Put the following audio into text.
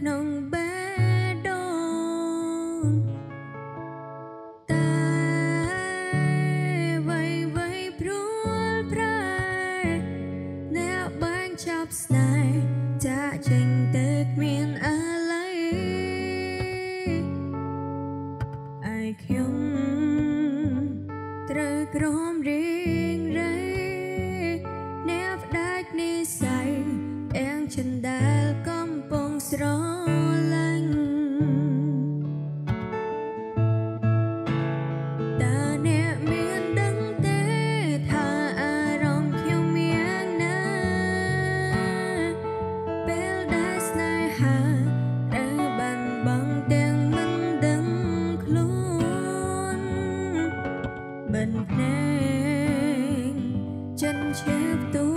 ក្នុងបេះដូងតែវៃព្រួលប្រែអ្នកបាញ់ចាប់ស្នេហ៍ចាក់ចេញទៅគ្មានអាឡ័យឯខ្ញុំត្រូវក្រំរៀងរៃអ្នកផ្ដាច់និស្ស័យទាំងចិនដែលកំពុងស្រឡាញ់តើអ្នកមានដឹងទេថាអារម្មណ៍ខ្ញុំយ៉ាងណាពេលដែលស្នេហាត្រូវបាត់បង់ទាំងមិនដឹងខ្លួនបិទភ្នែកចិនឈឺផ្ទុ